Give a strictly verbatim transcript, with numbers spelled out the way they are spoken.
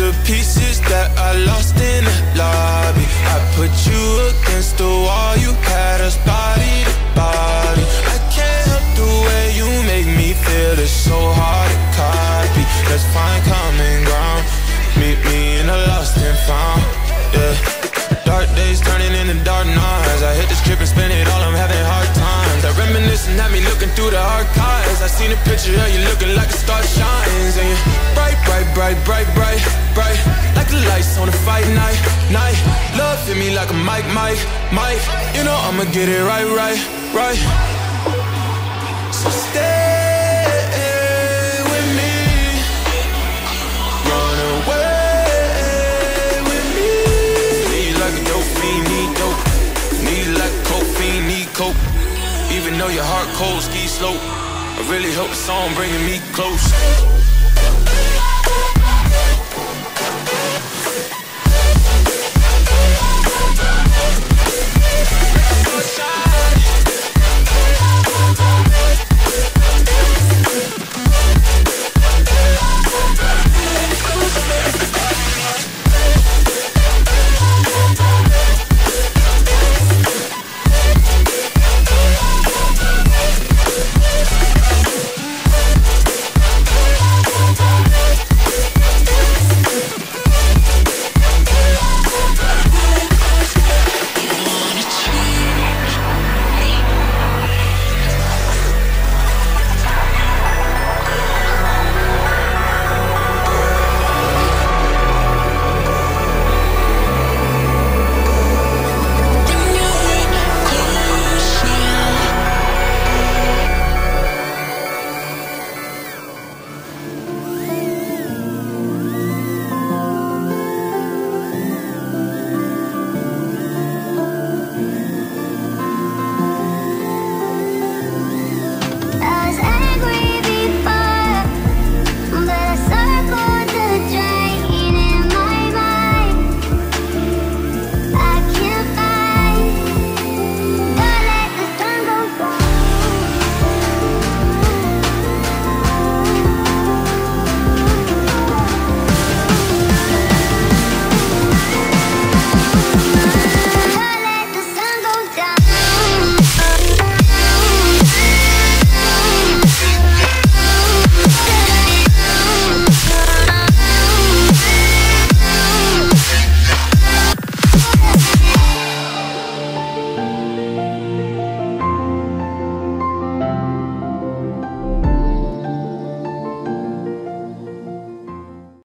the pieces that I lost in the lobby. I put you against the wall, you had us body to body. I can't help the way you make me feel, it's so hard to copy. Let's find common ground, meet me in the lost and found, yeah. Dark days turning into dark nights. I hit the strip and spend it all, I'm having hard times. I reminiscing at me looking through the archives. I seen a picture of you looking like a star shines. And you're bright, bright, bright, bright, bright, bright, like the lights on a fight night, night. Love hit me like a mic, mic, mic. You know I'ma get it right, right, right. So stay with me, run away. Coke. Even though your heart cold, ski slope, I really hope the song bringing me close.